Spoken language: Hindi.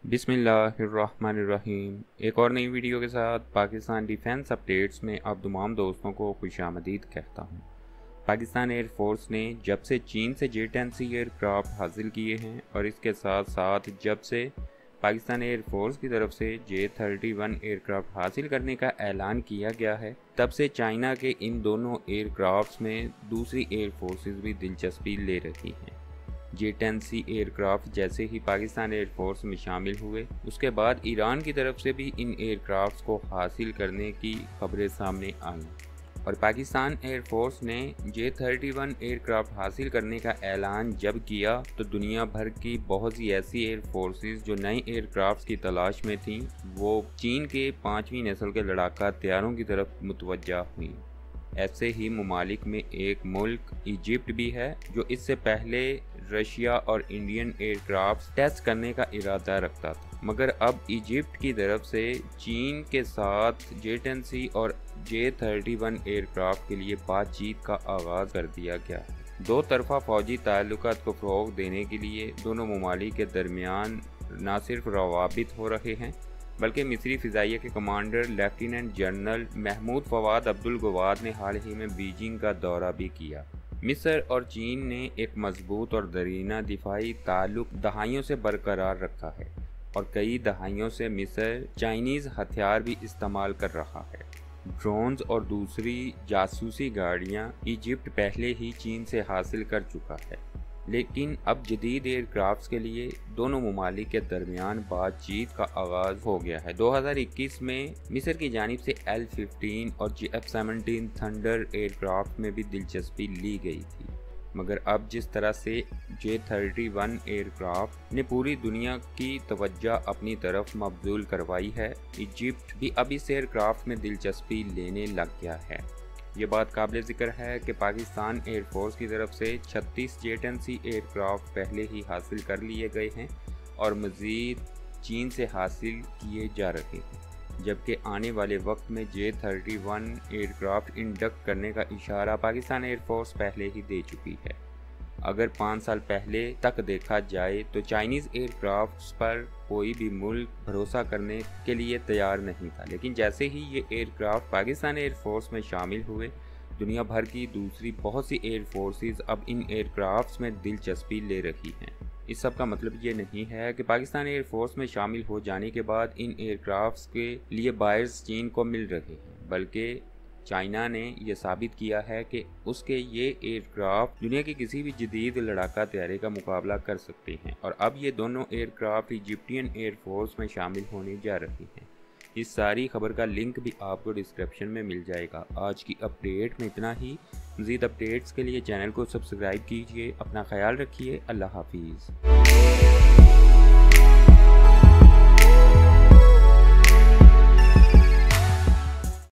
बिस्मिल्लाहिर्रहमानिर्रहीम। एक और नई वीडियो के साथ पाकिस्तान डिफेंस अपडेट्स में आप तमाम दोस्तों को खुशामदीद कहता हूँ। पाकिस्तान एयरफोर्स ने जब से चीन से J-10C एयरक्राफ्ट हासिल किए हैं और इसके साथ साथ जब से पाकिस्तान एयरफोर्स की तरफ से J-31 एयरक्राफ्ट हासिल करने का ऐलान किया गया है, तब से चाइना के इन दोनों एयरक्राफ्ट्स में दूसरी एयरफोर्सेस भी दिलचस्पी ले रही हैं। J-10C एयरक्राफ्ट जैसे ही पाकिस्तान एयरफोर्स में शामिल हुए, उसके बाद ईरान की तरफ से भी इन एयरक्राफ्ट्स को हासिल करने की खबरें सामने आईं और पाकिस्तान एयरफोर्स ने J-31 एयरक्राफ्ट हासिल करने का ऐलान जब किया तो दुनिया भर की बहुत सी ऐसी एयरफोर्सेस जो नए एयरक्राफ्ट्स की तलाश में थीं, वो चीन के 5वीं नस्ल के लड़ाका तैयारों की तरफ मुतवज्जा हुई। ऐसे ही ममालिक में एक मुल्क इजिप्ट भी है जो इससे पहले रशिया और इंडियन एयरक्राफ्ट टेस्ट करने का इरादा रखता था, मगर अब इजिप्ट की तरफ से चीन के साथ J-10C और J-31 एयरक्राफ्ट के लिए बातचीत का आगाज़ कर दिया गया है। दो तरफा फौजी ताल्लुकात को फ़रोग़ देने के लिए दोनों ममालिक के दरमियान न सिर्फ रवाबित हो रहे हैं, बल्कि मिस्री फ़िज़ाइया के commander lieutenant general Mahmoud Fawad Abdul Gawad ने हाल ही में बीजिंग का दौरा भी किया। मिस्र और चीन ने एक मजबूत और दरीना दिफाई ताल्लुक दहाइयों से बरकरार रखा है और कई दहाइयों से मिस्र चाइनीज़ हथियार भी इस्तेमाल कर रहा है। ड्रोन्स और दूसरी जासूसी गाड़ियाँ इजिप्ट पहले ही चीन से हासिल कर चुका है, लेकिन अब जदीद एयरक्राफ्ट्स के लिए दोनों ममालिक के दरमियान बातचीत का आगाज़ हो गया है। 2021 में मिस्र की जानिब से L-15 और F-17 थंडर एयरक्राफ्ट में भी दिलचस्पी ली गई थी, मगर अब जिस तरह से J-31 एयरक्राफ्ट ने पूरी दुनिया की तवज्जो अपनी तरफ मबजूल करवाई है, इजिप्ट भी अब इस एयरक्राफ्ट में दिलचस्पी लेने लग गया है। ये बात काबिल ज़िक्र है कि पाकिस्तान एयरफोर्स की तरफ से 36 J-10C एयरक्राफ्ट पहले ही हासिल कर लिए गए हैं और मज़ीद चीन से हासिल किए जा रहे हैं, जबकि आने वाले वक्त में J-31 एयरक्राफ्ट इंडक्ट करने का इशारा पाकिस्तान एयरफोर्स पहले ही दे चुकी है। अगर 5 साल पहले तक देखा जाए तो चाइनीज़ एयरक्राफ्ट्स पर कोई भी मुल्क भरोसा करने के लिए तैयार नहीं था, लेकिन जैसे ही ये एयरक्राफ्ट पाकिस्तान एयरफोर्स में शामिल हुए, दुनिया भर की दूसरी बहुत सी एयरफोर्सेस अब इन एयरक्राफ्ट्स में दिलचस्पी ले रही हैं। इस सब का मतलब ये नहीं है कि पाकिस्तान एयरफोर्स में शामिल हो जाने के बाद इन एयरक्राफ्ट्स के लिए बायर्स चीन को मिल रहे हैं, बल्कि चाइना ने यह साबित किया है कि उसके ये एयरक्राफ्ट दुनिया की किसी भी जदीद लड़ाका तैयारे का मुकाबला कर सकते हैं और अब ये दोनों एयरक्राफ्ट इजिप्टियन एयरफोर्स में शामिल होने जा रही हैं। इस सारी खबर का लिंक भी आपको डिस्क्रिप्शन में मिल जाएगा। आज की अपडेट में इतना ही। मज़ीद अपडेट्स के लिए चैनल को सब्सक्राइब कीजिए। अपना ख्याल रखिए। अल्लाह हाफिज़।